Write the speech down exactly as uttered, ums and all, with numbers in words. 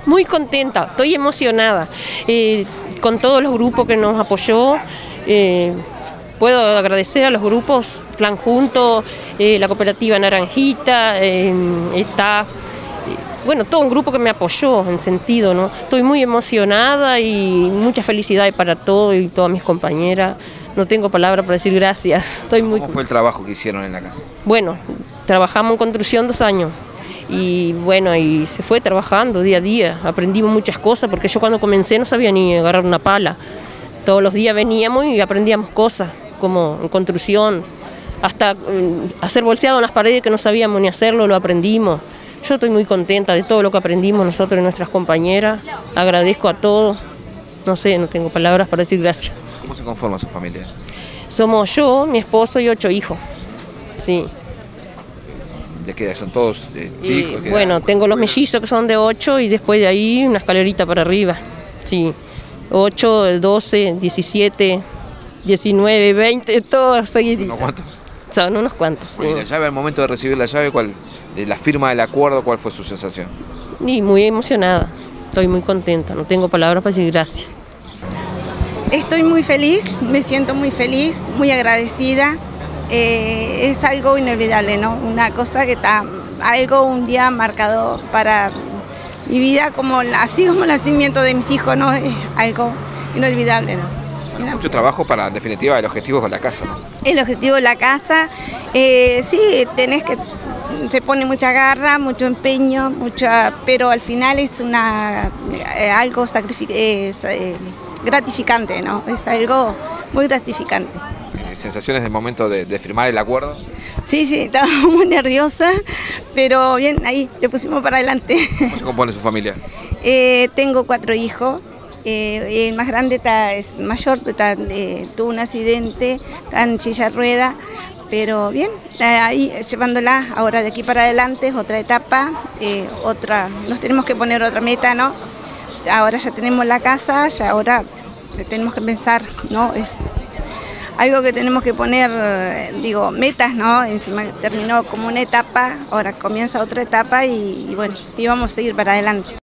Muy contenta, estoy emocionada eh, con todos los grupos que nos apoyó. Eh, puedo agradecer a los grupos Plan Junto, eh, la cooperativa Naranjita, eh, está, eh, bueno, todo un grupo que me apoyó en sentido, ¿no? Estoy muy emocionada y mucha felicidad para todos y todas mis compañeras. No tengo palabras para decir gracias. Estoy muy... ¿Cómo fue el trabajo que hicieron en la casa? Bueno, trabajamos en construcción dos años. Y bueno, y se fue trabajando día a día, aprendimos muchas cosas, porque yo cuando comencé no sabía ni agarrar una pala. Todos los días veníamos y aprendíamos cosas, como en construcción, hasta eh, hacer bolseado en las paredes que no sabíamos ni hacerlo, lo aprendimos. Yo estoy muy contenta de todo lo que aprendimos nosotros y nuestras compañeras, agradezco a todos, no sé, no tengo palabras para decir gracias. ¿Cómo se conforma su familia? Somos yo, mi esposo y ocho hijos, sí. ¿De qué edad? ¿Son todos eh, chicos? Y, bueno, tengo los mellizos que son de ocho y después de ahí una escalerita para arriba. Sí, ocho, doce, diecisiete, diecinueve, veinte, todos seguiditos. ¿Unos cuantos? Son unos cuantos. Bueno, Sí. ¿y la llave, al momento de recibir la llave, cuál, de la firma del acuerdo, cuál fue su sensación? Y muy emocionada, estoy muy contenta, no tengo palabras para decir gracias. Estoy muy feliz, me siento muy feliz, muy agradecida. Eh, es algo inolvidable, ¿no? Una cosa que está, algo un día marcado para mi vida, como así como el nacimiento de mis hijos, ¿no? Es algo inolvidable, ¿no? Mucho trabajo para, en definitiva, el objetivo de la casa, ¿no? El objetivo de la casa, eh, sí, tenés que, se pone mucha garra, mucho empeño, mucha, pero al final es una, eh, algo sacrific es, eh, gratificante, ¿no? Es algo muy gratificante. ¿Sensaciones del momento de, de firmar el acuerdo? Sí, sí, estaba muy nerviosa, pero bien, ahí le pusimos para adelante. ¿Cómo se compone su familia? Eh, tengo cuatro hijos, eh, el más grande está, es mayor, está, eh, tuvo un accidente, está en silla de rueda, pero bien, ahí llevándola ahora de aquí para adelante es otra etapa, eh, otra, nos tenemos que poner otra meta, ¿no? Ahora ya tenemos la casa, ya ahora tenemos que pensar, ¿no? Es algo que tenemos que poner, digo, metas, ¿no? Encima terminó como una etapa, ahora comienza otra etapa y, y bueno, y vamos a seguir para adelante.